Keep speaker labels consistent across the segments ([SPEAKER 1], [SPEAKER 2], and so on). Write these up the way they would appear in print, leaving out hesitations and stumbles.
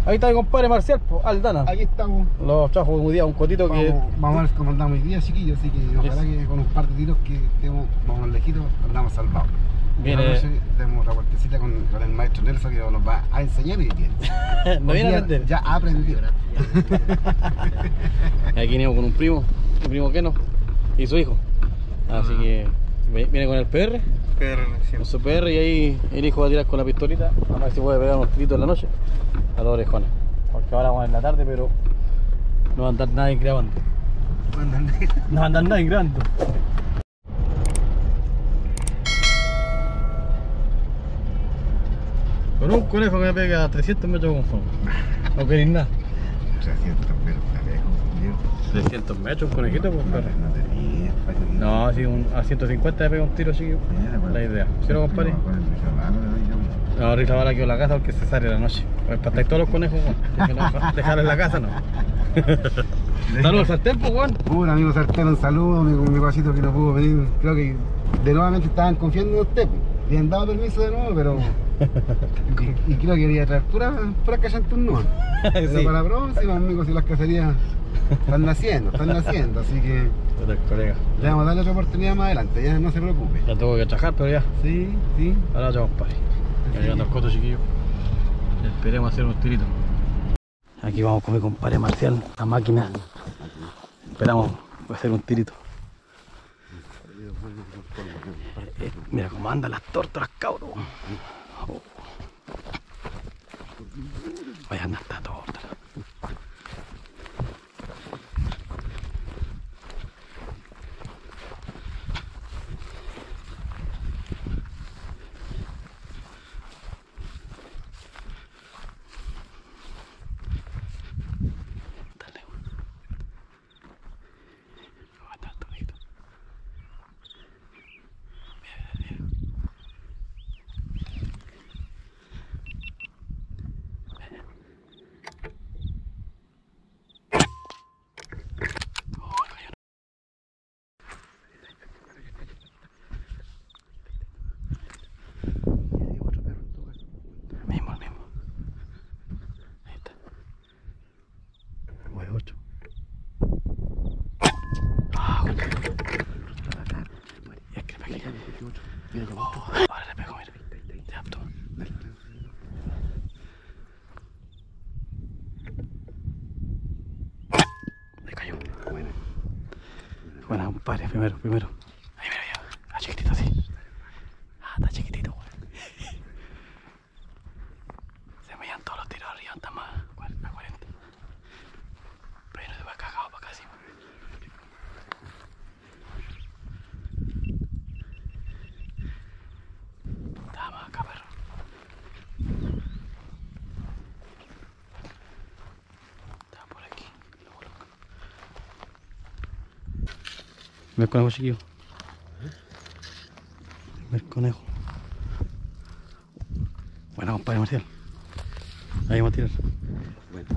[SPEAKER 1] Ahí está mi compadre Marcial, pues, Aldana.
[SPEAKER 2] Aquí estamos.
[SPEAKER 1] Los trajo un día un cotito que...
[SPEAKER 2] Vamos a ver cómo andamos hoy día, chiquillos, así que ojalá que con un par de tiros que estemos más lejitos andamos salvados.
[SPEAKER 1] Viene...
[SPEAKER 2] Tenemos otra vueltecita con el maestro Nelson que nos va a enseñar y bien.
[SPEAKER 1] No viene a aprender.
[SPEAKER 2] Ya aprendió.
[SPEAKER 1] Aquí venimos con un primo Keno y su hijo. Así que viene con el PR. Con su PR y ahí el hijo va a tirar con la pistolita. A ver si puede pegar unos tiritos en la noche a los orejones. Porque ahora vamos en la tarde, pero no va a andar nadie grabando. No va a andar nadie grabando. Con un conejo que me pega a 300 metros con fuego. No queréis nada.
[SPEAKER 2] 300 metros, está lejos,
[SPEAKER 1] 300 metros, un conejito, pues perro.
[SPEAKER 2] No tenía.
[SPEAKER 1] No, si a 150 le pega un tiro así, la idea. ¿Sí lo compadre? No, Rita Bala quedó en la casa porque se sale la noche. Para estar todos los conejos, Juan. No, dejar en la casa no. Saludos al sartén, pues, Juan.
[SPEAKER 2] Un amigo sartén, un saludo, mi pasito que no pudo venir. Creo que de nuevamente estaban confiando en usted. Le han dado permiso de nuevo, pero. y creo que quería traer pura cachantún no. Pero para la próxima, amigos, si las cacerías están naciendo, así que.
[SPEAKER 1] Colega.
[SPEAKER 2] Le vamos a darle otra oportunidad más adelante, ya no se preocupe.
[SPEAKER 1] Ya tengo que trabajar, pero ya.
[SPEAKER 2] Sí.
[SPEAKER 1] Ahora ya, compadre. Ya llegando al coto, chiquillo. Esperemos hacer unos tiritos. Aquí vamos con mi compadre Marcial, la máquina. Esperamos hacer un tirito. Mira cómo andan las tórtolas, cabrón. Oh. Vaya, anda esta tórtola. Ahora le pego, mira. Ya, toma. Le cayó. Buena, compadre, primero. Ahí, mira, ya. Está chiquitito así. Está chiquitito, güey. Se me iban todos los tiros arriba, anda más a 40. Pero no se va cagado para acá, sí. Está más acá, perro. Está por aquí. Ve el conejo, chiquillo. Ve el conejo. Buena, compadre Marcial. Ahí vamos a tirar.
[SPEAKER 2] Bueno.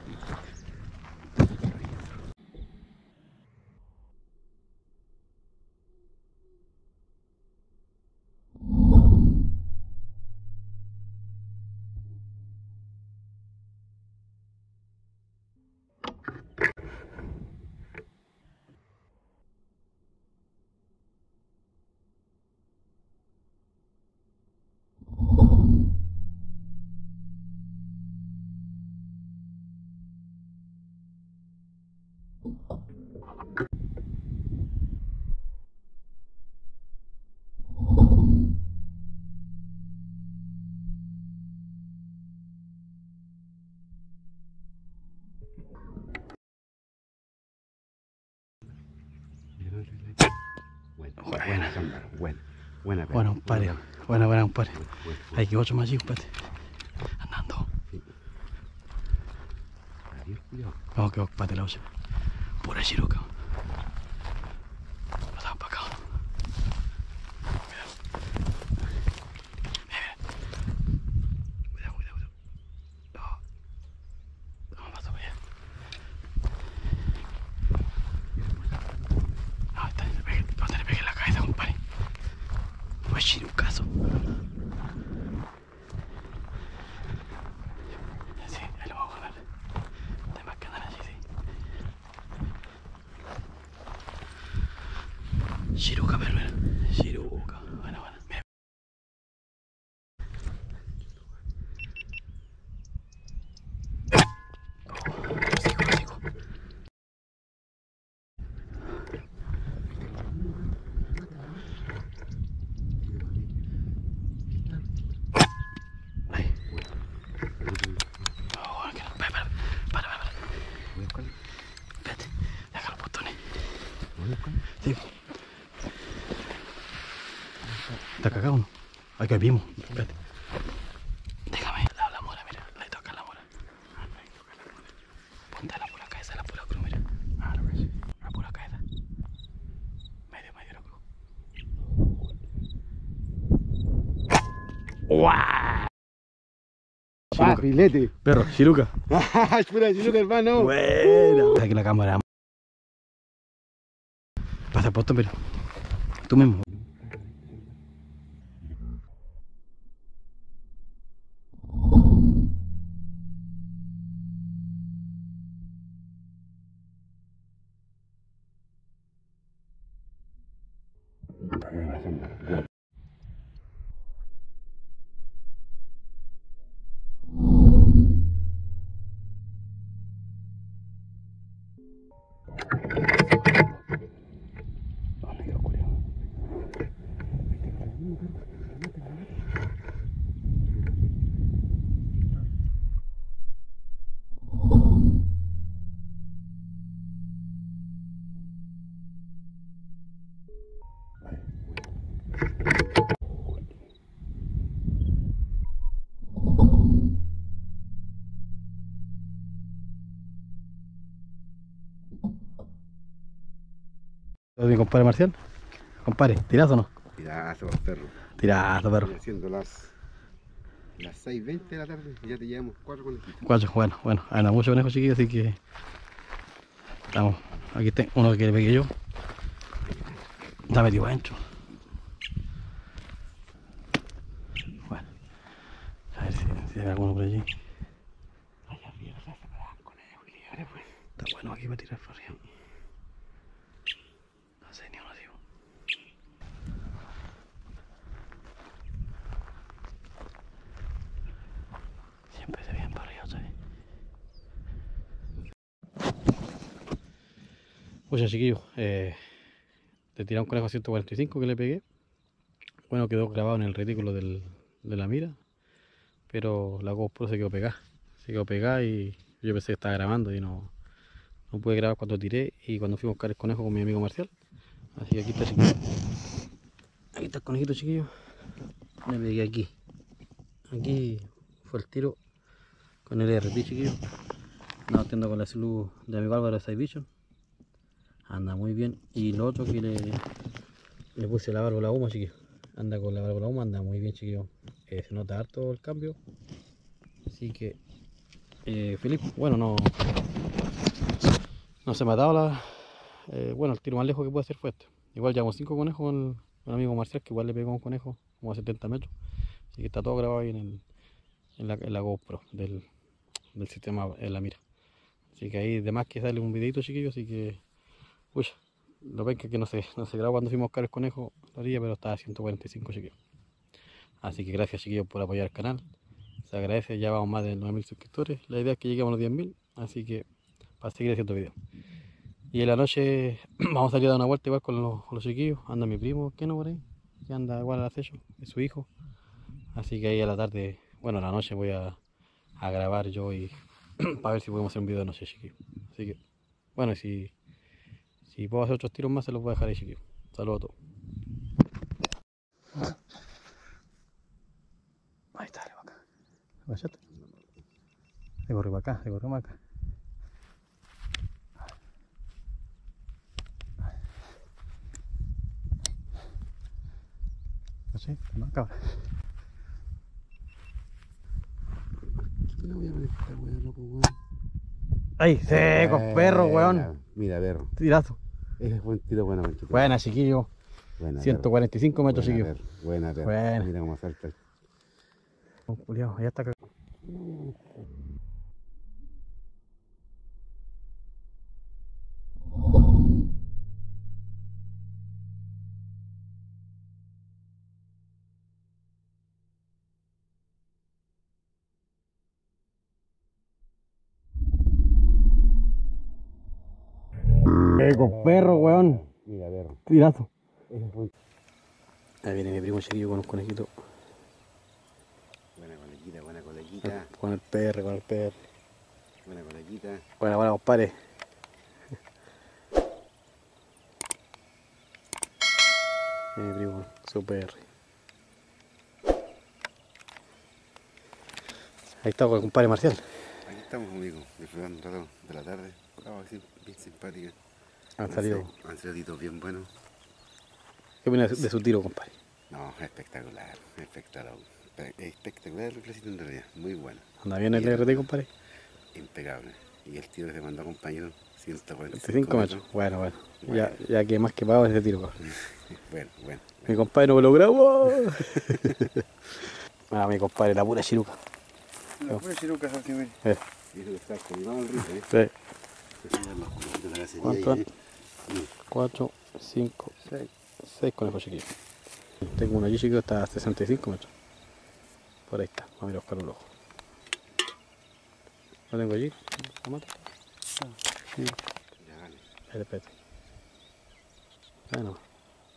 [SPEAKER 2] Buena,
[SPEAKER 1] compadre. Buena, compadre. Hay que 8 más, compadre. Andando. Vamos que compadre la olla. Pura chiruca. Pasamos para acá, ¿no? Mira. Cuidado. Vamos, paso para allá. No te le pegues en la cabeza, compadre. Pues chirucazo. Sí, ahí lo vamos. está cagado, ¿no? Aquí hay vimos. Espérate. Déjame la mora, mira. Le toca la mora. Ponte la pura cabeza, la pura cruz, mira. La pura cabeza. Medio la cruz. ¡Guau!
[SPEAKER 2] Filete.
[SPEAKER 1] Perro, chiluca.
[SPEAKER 2] Pura chiluca, hermano.
[SPEAKER 1] Buena. Aquí la cámara. Pasa puesto, pero tú mismo. ¿Mi compadre Marcial? Compadre, ¿tirazo o no?
[SPEAKER 2] Tirazo, perro.
[SPEAKER 1] Tirazo, perro.
[SPEAKER 2] Haciendo las 6:20 de la tarde y ya te llevamos 4 conejitos.
[SPEAKER 1] 4, bueno, anda mucho conejo chiquillo, así que estamos. Aquí tengo uno que le pegué yo. Está metido adentro. Bueno, a ver si hay alguno por allí.
[SPEAKER 2] Allá arriba se separaban conejos y liebres, pues.
[SPEAKER 1] Está bueno aquí para tirar para arriba. No sé ni uno, tío. Siempre se vienen para arriba, ¿sabes? Oye, chiquillos, le tiré un conejo a 145 que le pegué. Bueno, quedó grabado en el retículo de la mira, pero la GoPro se quedó pegada y yo pensé que estaba grabando y no pude grabar cuando tiré y cuando fui a buscar el conejo con mi amigo Marcial. Así que aquí está, chiquillo. Aquí está el conejito, chiquillo. Le pegué aquí. Aquí fue el tiro con el RT, chiquillo. Andaba batiendo con la salud de mi Álvaro de Side Vision. Anda muy bien. Y lo otro que le puse la válvula Huma, chiquillo. Anda con la válvula Huma, anda muy bien, chiquillo. Se nota harto el cambio. Así que Felipe, bueno, no se me ha dado bueno, el tiro más lejos que puede hacer fue este. Igual llevamos 5 conejos con el amigo Marcial, que igual le pegó un conejo como a 70 metros. Así que está todo grabado ahí en la GoPro del sistema en la mira. Así que ahí de más que sale un videito, chiquillo, así que uy, lo ven que no se grabó cuando fuimos a buscar el conejo la orilla, pero estaba a 145, chiquillos. Así que gracias, chiquillos, por apoyar el canal. Se agradece, ya vamos más de 9.000 suscriptores. La idea es que lleguemos a los 10.000, así que para seguir haciendo videos. Y en la noche vamos a salir a dar una vuelta igual con los chiquillos. Anda mi primo, ¿qué no por ahí? Que anda igual al acecho, es su hijo. Así que ahí a la tarde, bueno, a la noche voy a grabar yo y para ver si podemos hacer un video de noche, chiquillos. Así que, bueno, si puedo hacer otros tiros más, se los voy a dejar ahí, chiquillos. Saludos a todos. Ahí está, le va acá. ¿Agachaste? Se corrió para acá, se corrió para acá. ¿Sí? No, cabra.
[SPEAKER 2] No voy a poner esta weá, loco, weón.
[SPEAKER 1] ¡Ay, seco, perro, weón!
[SPEAKER 2] Mira, perro.
[SPEAKER 1] Tirazo.
[SPEAKER 2] Ese fue un tiro bueno, manchito.
[SPEAKER 1] Buena, chiquillo.
[SPEAKER 2] Buena,
[SPEAKER 1] 145 metros,
[SPEAKER 2] buena,
[SPEAKER 1] chiquillo.
[SPEAKER 2] perro. Buena, perro.
[SPEAKER 1] Buena.
[SPEAKER 2] Mira cómo salta.
[SPEAKER 1] Juliado, ya está acá. Seco, perro, weón.
[SPEAKER 2] Mira, perro.
[SPEAKER 1] Tirazo.
[SPEAKER 2] Ese fue un...
[SPEAKER 1] Ahí viene mi primo chiquillo con un conejito.
[SPEAKER 2] Buena colequita, buena colequita.
[SPEAKER 1] Con el PR.
[SPEAKER 2] Buena colequita.
[SPEAKER 1] Buena, compadre. Mi primo, su PR. Ahí está con el compadre Marcial.
[SPEAKER 2] Aquí estamos, amigo, disfrutando un rato de la tarde. Bravo, así, bien simpática.
[SPEAKER 1] Han salido.
[SPEAKER 2] Han salido tiros bien buenos.
[SPEAKER 1] ¿Qué opinas de su tiro, compadre?
[SPEAKER 2] No, espectacular, espectacular. Espectacular el recito en realidad, muy bueno.
[SPEAKER 1] ¿Anda bien el RT, compadre?
[SPEAKER 2] Impecable. Y el tiro que se mandó, compañero,
[SPEAKER 1] 145 metros. Bueno. Ya que más que pago ese tiro, cabrón.
[SPEAKER 2] Bueno.
[SPEAKER 1] Mi compadre no me lo grabó. Mi compadre, la pura chiruca.
[SPEAKER 2] La pura chiruca, ¿sabes qué? Mire. Y eso que está colgado el río,
[SPEAKER 1] Sí.
[SPEAKER 2] Sí.
[SPEAKER 1] ¿Cuánto? 4, 5, 6 conejos chiquillos. Tengo uno allí chiquito, está a 65 metros. Por ahí está, vamos a ir a buscar un ojo. Lo tengo allí. ¿Lo mata? Sí. Espérate. Bueno.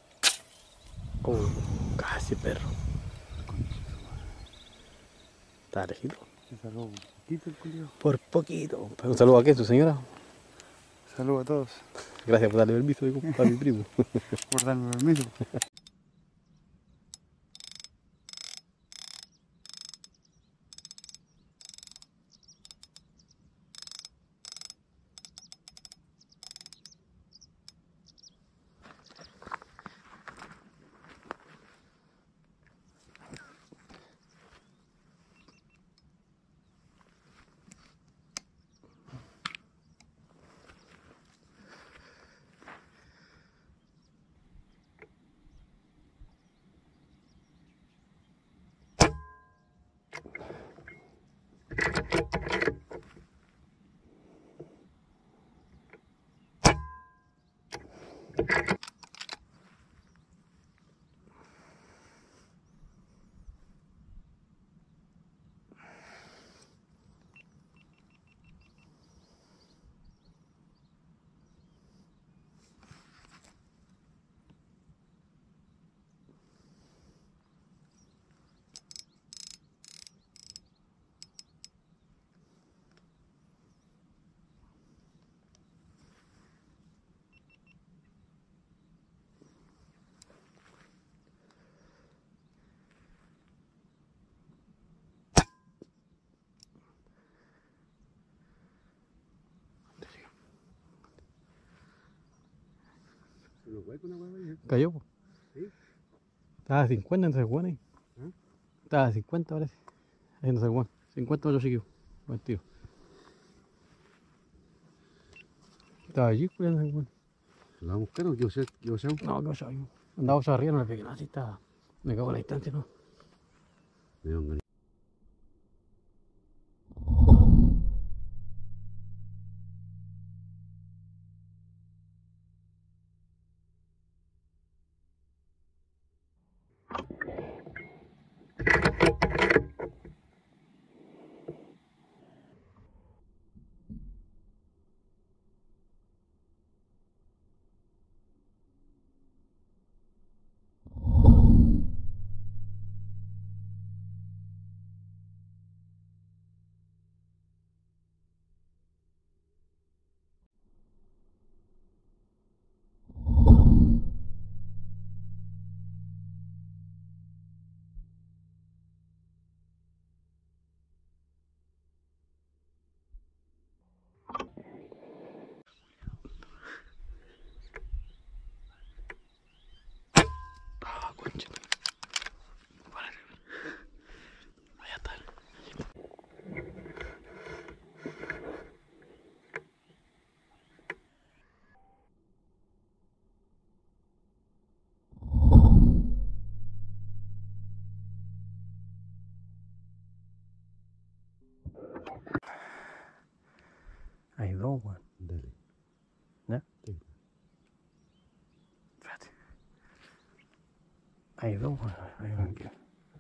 [SPEAKER 1] Casi perro. Está lejito.
[SPEAKER 2] Saludos por poquito el culiao.
[SPEAKER 1] Por poquito. Un saludo a quién, su señora.
[SPEAKER 2] Saludos a todos.
[SPEAKER 1] Gracias por darle permiso a mi primo.
[SPEAKER 2] Por darme permiso.
[SPEAKER 1] Cayó, po.
[SPEAKER 2] ¿Sí?
[SPEAKER 1] Estaba a 50 en ese Juan ahí.
[SPEAKER 2] ¿Ah?
[SPEAKER 1] Estaba a 50 parece. Ahí en ese Juan. 50 metros chiquillos. Buen tiro. Estaba allí, pues, en ese Juan.
[SPEAKER 2] ¿Lo vamos a buscar o qué hacemos?
[SPEAKER 1] No, que vaya. Andaba ocho arriba, no le pegué nada, así estaba. Me cago en la distancia, ¿no?
[SPEAKER 2] Me dio un ganas.
[SPEAKER 1] Concha. Allá está. Hay dos, weón.
[SPEAKER 2] Dale.
[SPEAKER 1] ¿Ya?
[SPEAKER 2] Sí.
[SPEAKER 1] Espérate. Hay dos, weón. Hay uno aquí.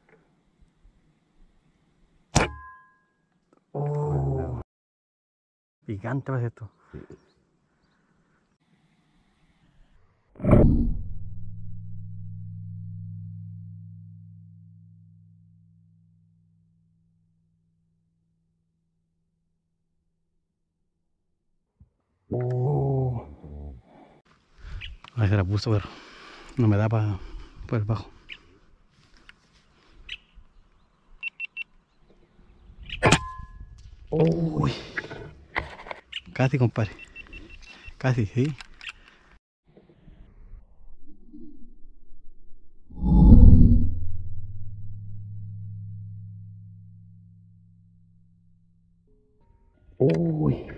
[SPEAKER 1] Oh. Picante parece esto.
[SPEAKER 2] Sí.
[SPEAKER 1] A ver, se la puso, pero no me da para el bajo. Uy. Casi, compadre. Casi, sí. Uy.